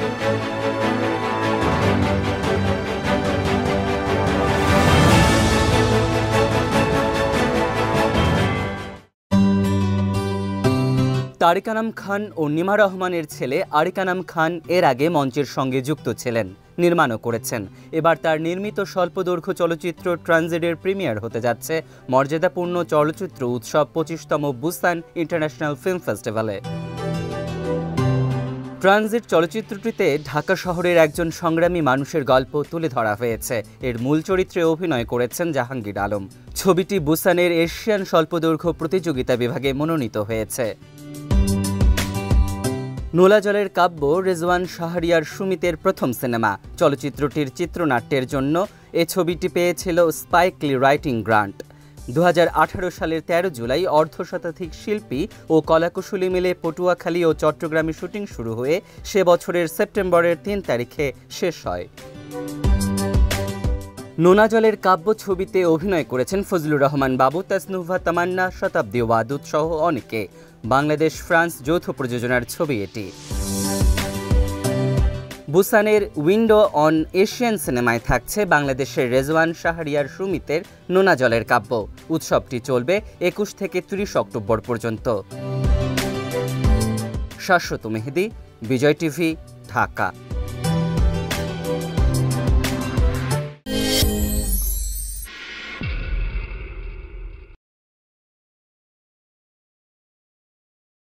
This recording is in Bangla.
তারিক আনাম খান ও নিমা রহমানের ছেলে আরিক আনাম খান এর আগে মঞ্চের সঙ্গে যুক্ত ছিলেন, নির্মাণও করেছেন। এবার তার নির্মিত স্বল্পদৈর্ঘ্য চলচ্চিত্র ট্রানজিটের প্রিমিয়ার হতে যাচ্ছে মর্যাদাপূর্ণ চলচ্চিত্র উৎসব 25তম বুসান ইন্টারন্যাশনাল ফিল্ম ফেস্টিভ্যালে। ট্রানজিট চলচ্চিত্রটিতে ঢাকা শহরের একজন সংগ্রামী মানুষের গল্প তুলে ধরা হয়েছে। এর মূল চরিত্রে অভিনয় করেছেন জাহাঙ্গীর আলম। ছবিটি বুসানের এশিয়ান স্বল্পদৈর্ঘ্য প্রতিযোগিতা বিভাগে মনোনীত হয়েছে। নোলা জলের কাব্য রেজওয়ান শাহরিয়ার সুমিতের প্রথম সিনেমা। চলচ্চিত্রটির চিত্রনাট্যের জন্য এ ছবিটি পেয়েছিল স্পাইক লি রাইটিং গ্রান্ট। 2018 সালের 13 জুলাই অর্ধশতাধিক শিল্পী ও কলাকুশলী মিলে পটুয়াখালী ও চট্টগ্রামে শুটিং শুরু হয়ে সে বছরের সেপ্টেম্বরের 3 তারিখে শেষ হয়। নোনা জলের কাব্য ছবিতে অভিনয় করেছেন ফজলুর রহমান বাবু, তাসনুভা তামান্না, শতাব্দী ওয়াদুদ সহ অনেকে। বাংলাদেশ ফ্রান্স যৌথ প্রযোজনার ছবি এটি। বুসানের উইন্ডো অন এশিয়ান সিনেমায় থাকছে বাংলাদেশের রেজওয়ান শাহরিয়ার সুমিতের নোনা জলের কাব্য। উৎসবটি চলবে 21 থেকে 30 অক্টোবর পর্যন্ত। শাশ্বত মেহেদী, বিজয় টিভি, ঢাকা।